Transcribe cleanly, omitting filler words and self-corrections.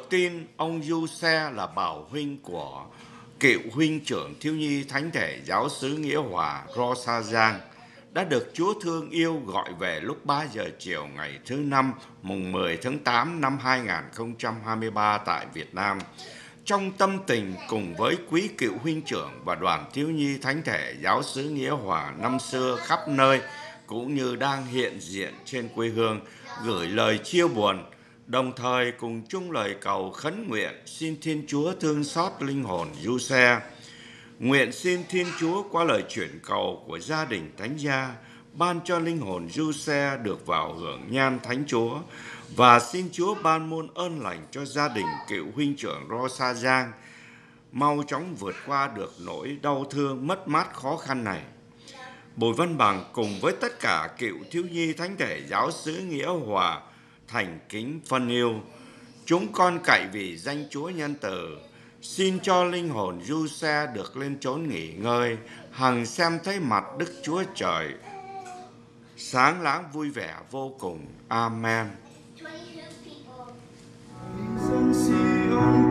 tin ông Giuse là bảo huynh của cựu huynh trưởng thiếu nhi thánh thể giáo xứ Nghĩa Hòa Rosazang đã được Chúa thương yêu gọi về lúc 3 giờ chiều ngày thứ Năm mùng 10 tháng 8 năm 2023 tại Việt Nam. Trong tâm tình cùng với quý cựu huynh trưởng và đoàn thiếu nhi thánh thể giáo xứ Nghĩa Hòa năm xưa khắp nơi cũng như đang hiện diện trên quê hương, gửi lời chia buồn, đồng thời cùng chung lời cầu khấn nguyện xin Thiên Chúa thương xót linh hồn Giuse. Nguyện xin Thiên Chúa qua lời chuyển cầu của gia đình Thánh Gia ban cho linh hồn Giuse được vào hưởng nhan Thánh Chúa, và xin Chúa ban muôn ơn lành cho gia đình cựu huynh trưởng Rosazang mau chóng vượt qua được nỗi đau thương mất mát khó khăn này. Bùi Văn Bằng cùng với tất cả cựu thiếu nhi thánh thể giáo xứ Nghĩa Hòa thành kính phân yêu. Chúng con cậy vì danh Chúa nhân từ, xin cho linh hồn Giuse được lên chốn nghỉ ngơi, hằng xem thấy mặt Đức Chúa Trời sáng láng vui vẻ vô cùng. Amen.